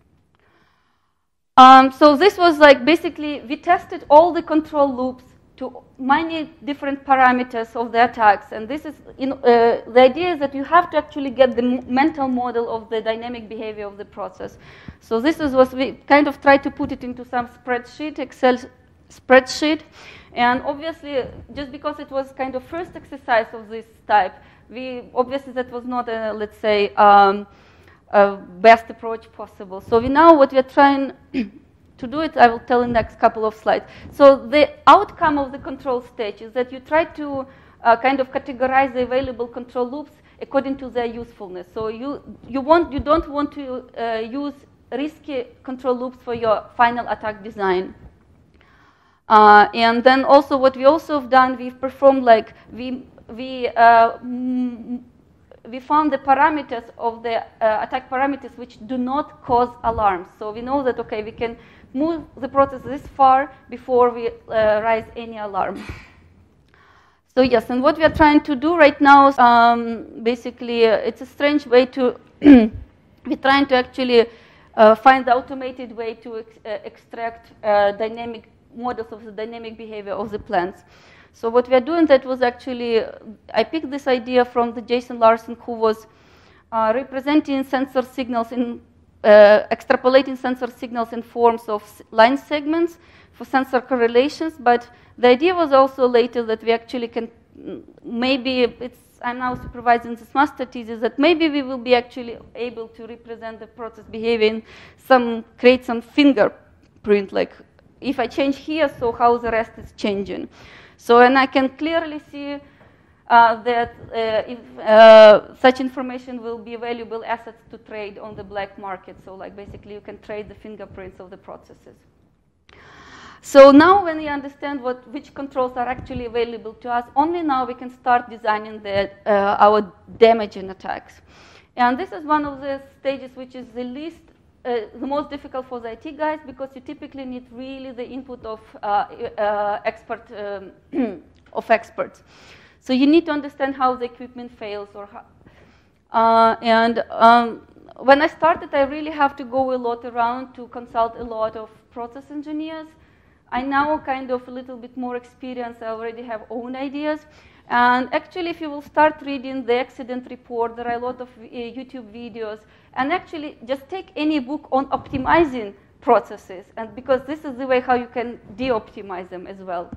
So this was like basically we tested all the control loops to many different parameters of the attacks, and this is the idea is that you have to actually get the mental model of the dynamic behavior of the process. So this is what we kind of tried to put it into some spreadsheet, Excel spreadsheet, and obviously just because it was kind of first exercise of this type, obviously that was not a, let's say, best approach possible. So what we are trying to do it, I will tell in the next couple of slides. So the outcome of the control stage is that you try to kind of categorize the available control loops according to their usefulness. So you don't want to use risky control loops for your final attack design. And then also what we also have done, we've performed like we found the parameters of the attack parameters which do not cause alarms. So we know that, okay, we can move the process this far before we raise any alarm. So yes, and what we are trying to do right now is basically it's a strange way to, we're trying to actually find the automated way to extract dynamic models of the dynamic behavior of the plants. So what we are doing, that was actually, I picked this idea from the Jason Larson, who was representing sensor signals in, extrapolating sensor signals in forms of line segments for sensor correlations. But the idea was also later that we actually can maybe I'm now supervising this master thesis, that maybe we will be actually able to represent the process behavior in create some fingerprint, like if I change here, so how the rest is changing. So, and I can clearly see that if such information will be valuable assets to trade on the black market. So like basically you can trade the fingerprints of the processes. So now when we understand which controls are actually available to us, only now we can start designing our damaging attacks. And this is one of the stages which is the most difficult for the IT guys, because you typically need really the input of experts. So you need to understand how the equipment fails, or how, when I started, I really have to go a lot around to consult a lot of process engineers. I now kind of a little bit more experience. I already have own ideas. And actually, if you will start reading the accident report, there are a lot of YouTube videos. And actually, just take any book on optimizing processes, and because this is the way how you can de-optimize them as well.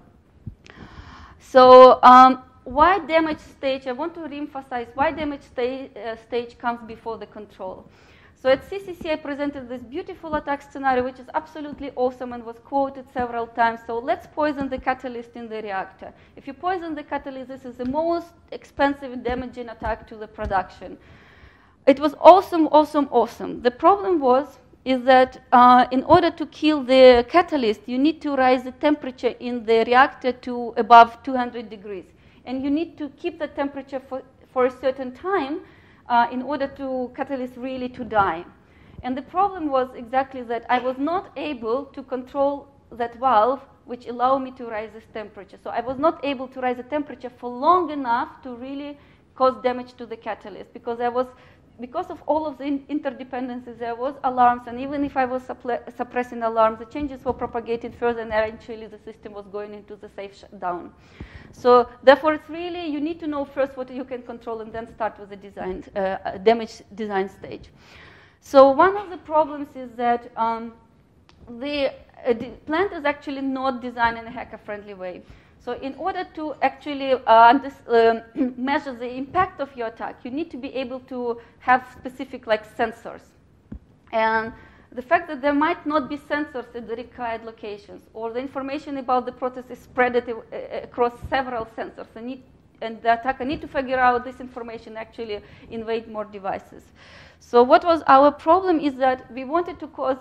So why damage stage? I want to reemphasize why damage stage comes before the control. So at CCC, I presented this beautiful attack scenario, which is absolutely awesome and was quoted several times. So let's poison the catalyst in the reactor. If you poison the catalyst, this is the most expensive and damaging attack to the production. It was awesome, awesome, awesome. The problem is that in order to kill the catalyst, you need to raise the temperature in the reactor to above 200 degrees. And you need to keep the temperature for a certain time in order to catalyst really to die. And the problem was exactly that I was not able to control that valve which allowed me to raise this temperature. So I was not able to raise the temperature for long enough to really cause damage to the catalyst, because because of all of the interdependencies, there was alarms, and even if I was suppressing alarms, the changes were propagating further, and eventually the system was going into the safe shutdown. So therefore, it's really, you need to know first what you can control and then start with the damage design stage. So one of the problems is that the plant is actually not designed in a hacker-friendly way. So in order to actually measure the impact of your attack, you need to be able to have specific sensors. And the fact that there might not be sensors at the required locations, or the information about the process is spread across several sensors, and the attacker need to figure out this information, actually invade more devices. So what was our problem is that we wanted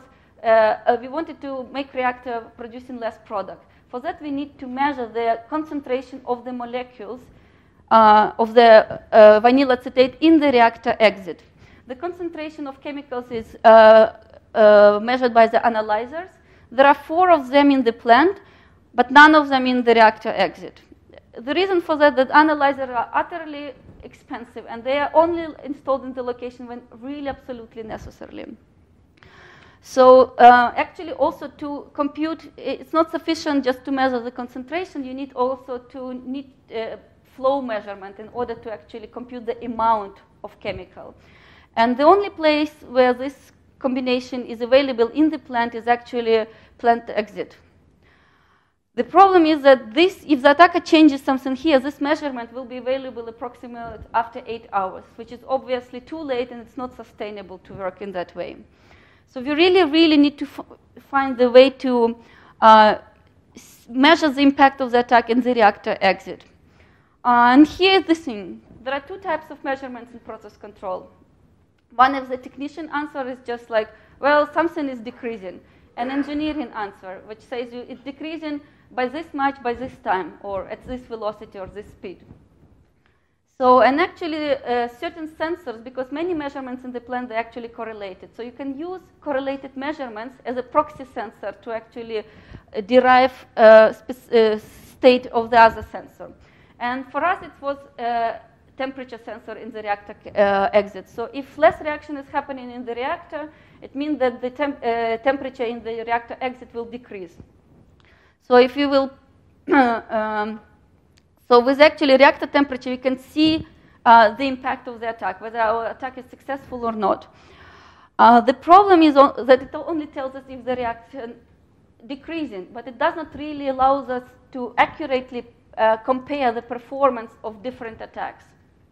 to make reactor producing less product. For that, we need to measure the concentration of the molecules of the vinyl acetate in the reactor exit. The concentration of chemicals is measured by the analyzers. There are 4 of them in the plant, but none of them in the reactor exit. The reason for that analyzers are utterly expensive, and they are only installed in the location when really absolutely necessary. So actually also to compute, it's not sufficient just to measure the concentration. You need also to flow measurement in order to actually compute the amount of chemical. And the only place where this combination is available in the plant is actually plant exit. The problem is that if the attacker changes something here, this measurement will be available approximately after 8 hours, which is obviously too late, and it's not sustainable to work in that way. So we really, really need to find the way to measure the impact of the attack in the reactor exit. And here's the thing. There are 2 types of measurements in process control. One is the technician answer is just like, well, something is decreasing. An engineering answer, which says it's decreasing by this much, by this time, or at this velocity or this speed. So, and actually certain sensors, because many measurements in the plant, they're actually correlated. So you can use correlated measurements as a proxy sensor to actually derive state of the other sensor. And for us, it was temperature sensor in the reactor exit. So if less reaction is happening in the reactor, it means that the temperature in the reactor exit will decrease. So if you will, so with actually reactor temperature, you can see the impact of the attack, whether our attack is successful or not. The problem is that it only tells us if the reaction decreasing, but it does not really allow us to accurately compare the performance of different attacks.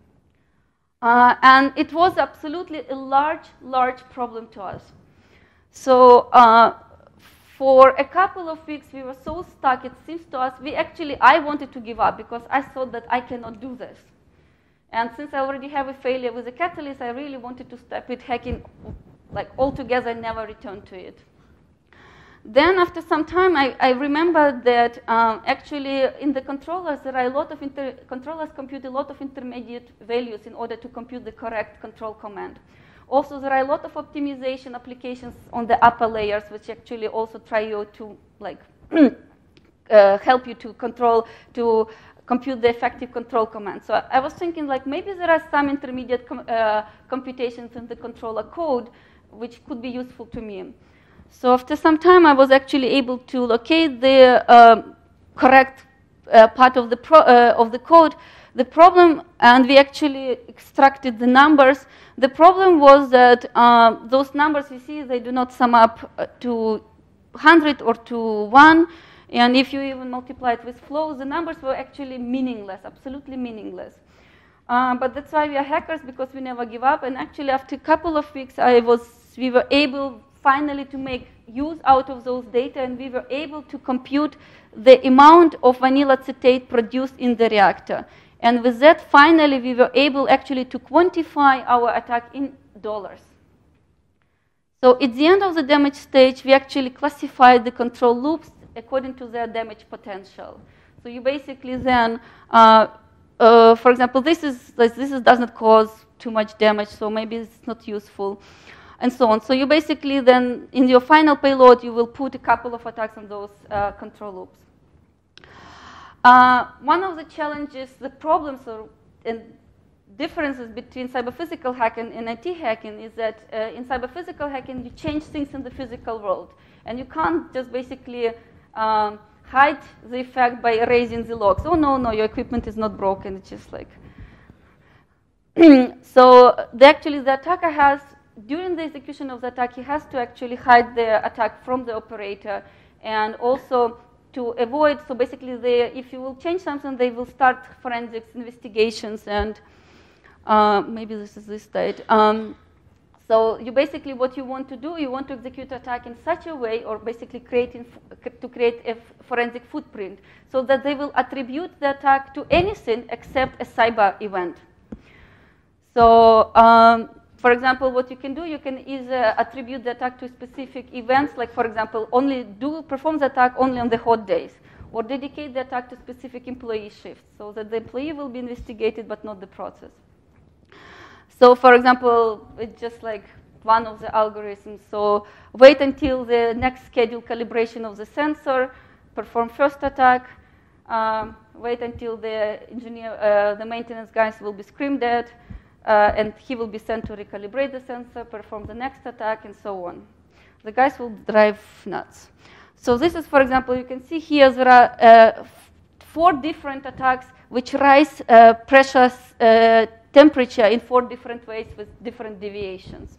And it was absolutely a large problem to us. So for a couple of weeks, we were so stuck, it seems to us, I wanted to give up because I thought that I cannot do this. And since I already have a failure with a catalyst, I really wanted to stop with hacking like altogether and never return to it. Then after some time, I remembered that actually in the controllers, there are a lot of controllers compute a lot of intermediate values in order to compute the correct control command. Also, there are a lot of optimization applications on the upper layers, which actually also try you to like help you to compute the effective control command. So I was thinking like maybe there are some intermediate computations in the controller code which could be useful to me. So after some time, I was actually able to locate the correct part of the code. The problem, and we actually extracted the numbers. The problem was that those numbers you see, they do not sum up to 100 or to 1. And if you even multiply it with flows, the numbers were actually meaningless, absolutely meaningless. But that's why we are hackers, because we never give up. And actually, after a couple of weeks, we were able finally to make use out of those data, and we were able to compute the amount of vinyl acetate produced in the reactor. And with that, finally, we were able actually to quantify our attack in dollars. So at the end of the damage stage, we actually classified the control loops according to their damage potential. So you basically then, for example, this does not cause too much damage, so maybe it's not useful, and so on. So you basically then, in your final payload, you will put a couple of attacks on those control loops. One of the challenges, the problems and differences between cyber-physical hacking and IT hacking is that in cyber-physical hacking, you change things in the physical world. And you can't just basically hide the effect by erasing the logs. Oh, no, your equipment is not broken. It's just like... So actually, the attacker has, during the execution of the attack, he has to actually hide the attack from the operator, and also to avoid, so basically, if you will change something, they will start forensics investigations, and maybe this is this state. So you basically, what you want to do, you want to execute attack in such a way, or basically create a forensic footprint, so that they will attribute the attack to anything except a cyber event. So, for example, what you can do, you can either attribute the attack to specific events, like, for example, perform the attack only on the hot days, or dedicate the attack to specific employee shifts, so that the employee will be investigated, but not the process. So, for example, it's just like one of the algorithms. So wait until the next scheduled calibration of the sensor, perform first attack, wait until the engineer, the maintenance guys will be screamed at, and he will be sent to recalibrate the sensor, perform the next attack, and so on. The guys will drive nuts. So this is, for example, you can see here there are 4 different attacks which rise pressure temperature in 4 different ways with different deviations.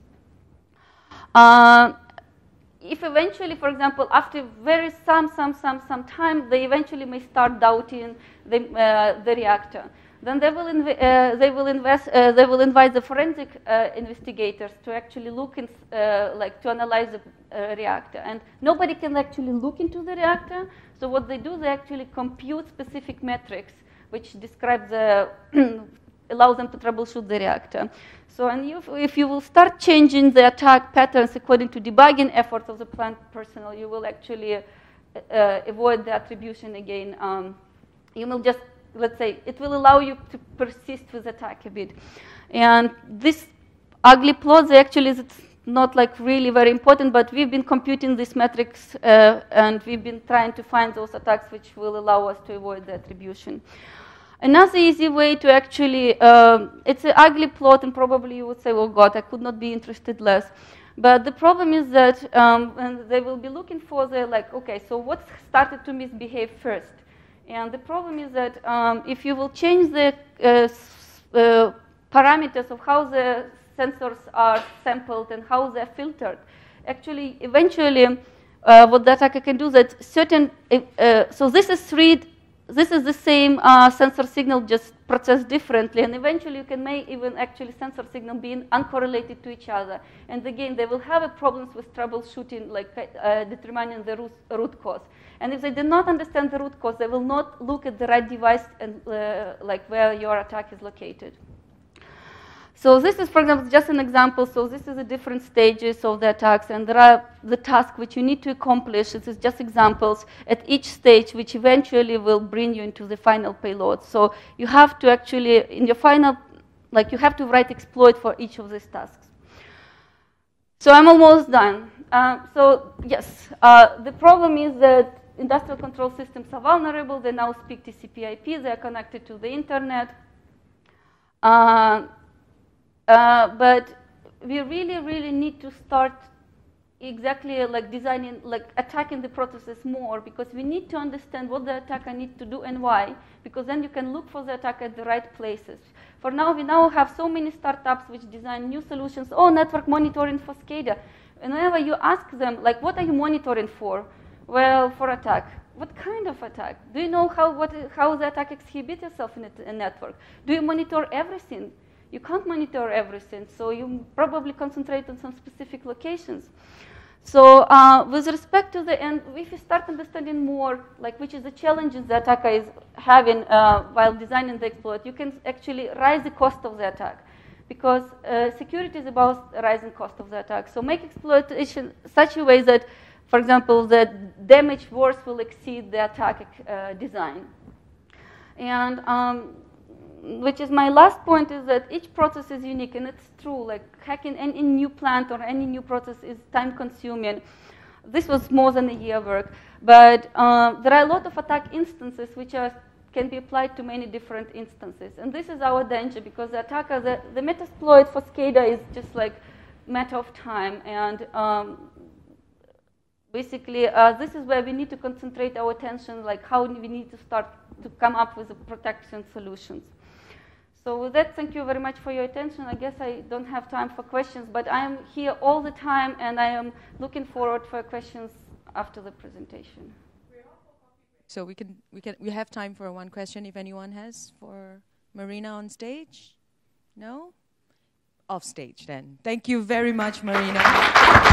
If eventually, for example, after some time, they eventually may start doubting the reactor, then they will invite the forensic investigators to actually look in, to analyze the reactor. And nobody can actually look into the reactor. So what they do, they actually compute specific metrics which describe allow them to troubleshoot the reactor. So, and if you will start changing the attack patterns according to debugging efforts of the plant personnel, you will actually avoid the attribution again. You will just, let's say, it will allow you to persist with attack a bit. And this ugly plot, actually, it's not like really very important, but we've been computing these metrics and we've been trying to find those attacks which will allow us to avoid the attribution. Another easy way to actually, it's an ugly plot, and probably you would say, oh God, I could not be interested less. But the problem is that and they will be looking for the, like, okay, so what started to misbehave first? And the problem is that if you will change the parameters of how the sensors are sampled and how they're filtered, actually, eventually, what the attacker can do that certain, so this is 3 this is the same sensor signal, just processed differently, and eventually you can make even actually sensor signal being uncorrelated to each other. And again, they will have a problems with troubleshooting, like determining the root cause. And if they do not understand the root cause, they will not look at the right device and like where your attack is located. So this is, for example, just an example. So this is the different stages of the attacks, and there are the tasks which you need to accomplish. This is just examples at each stage, which eventually will bring you into the final payload. So you have to actually, in your final, like you have to write exploit for each of these tasks. So I'm almost done. So yes, the problem is that industrial control systems are vulnerable. They now speak TCP/IP. They are connected to the internet. But we really need to start exactly like designing, like attacking the processes more, because we need to understand what the attacker needs to do and why, because then you can look for the attacker at the right places. For now, we now have so many startups which design new solutions. Oh, network monitoring for SCADA. And whenever you ask them, like, what are you monitoring for? Well, for attack. What kind of attack? Do you know how the attack exhibits itself in a network? Do you monitor everything? You can't monitor everything, so you probably concentrate on some specific locations. So with respect to the end, if you start understanding more, like which is the challenges the attacker is having while designing the exploit, you can actually raise the cost of the attack, because security is about rising cost of the attack. So make exploitation such a way that, for example, the damage worth will exceed the attack design. And which is my last point, is that each process is unique, and it's true. Like hacking any new plant or any new process is time-consuming. This was more than a year work, but there are a lot of attack instances which can be applied to many different instances, and this is our danger, because the attacker, the metasploit for SCADA is just like matter of time, and basically this is where we need to concentrate our attention, like how we need to start to come up with the protection solutions. So with that, thank you very much for your attention. I guess I don't have time for questions, but I am here all the time, and I am looking forward for questions after the presentation. So we have time for one question if anyone has for Marina on stage. No? Off stage then. Thank you very much, Marina.